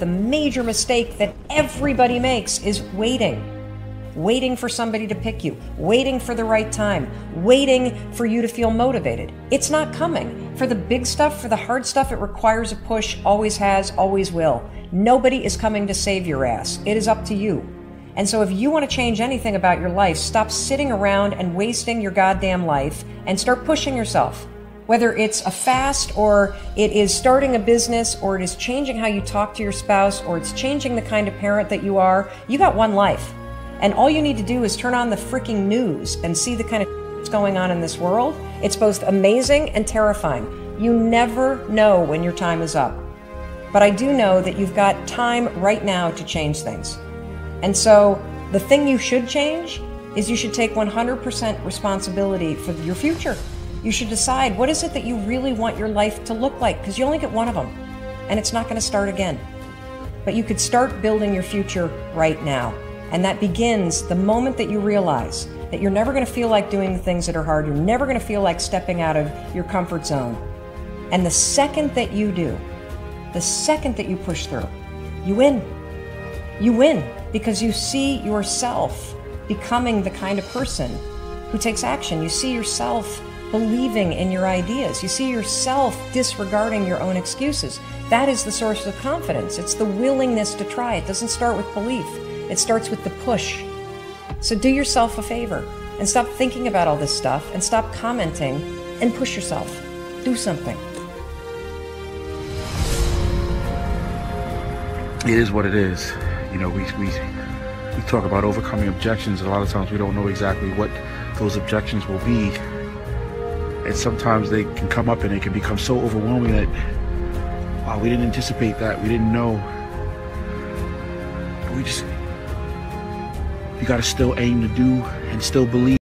the major mistake that everybody makes is waiting. Waiting for somebody to pick you, waiting for the right time, waiting for you to feel motivated. It's not coming. For the big stuff, for the hard stuff, it requires a push, always has, always will. Nobody is coming to save your ass. It is up to you. And so if you want to change anything about your life, stop sitting around and wasting your goddamn life and start pushing yourself. Whether it's a fast, or it is starting a business, or it is changing how you talk to your spouse, or it's changing the kind of parent that you are, you got one life. And all you need to do is turn on the freaking news and see the kind of that's going on in this world. It's both amazing and terrifying. You never know when your time is up. But I do know that you've got time right now to change things. And so the thing you should change is you should take 100% responsibility for your future. You should decide, what is it that you really want your life to look like? Because you only get one of them, and it's not going to start again. But you could start building your future right now. And that begins the moment that you realize that you're never going to feel like doing the things that are hard. You're never going to feel like stepping out of your comfort zone. And the second that you do, the second that you push through, you win. You win because you see yourself becoming the kind of person who takes action. You see yourself believing in your ideas. You see yourself disregarding your own excuses. That is the source of confidence. It's the willingness to try. It doesn't start with belief. It starts with the push. So do yourself a favor and stop thinking about all this stuff and stop commenting and push yourself. Do something. It is what it is. You know, we talk about overcoming objections. A lot of times we don't know exactly what those objections will be. And sometimes they can come up and it can become so overwhelming that, wow, we didn't anticipate that. We didn't know. You got to still aim to do and still believe.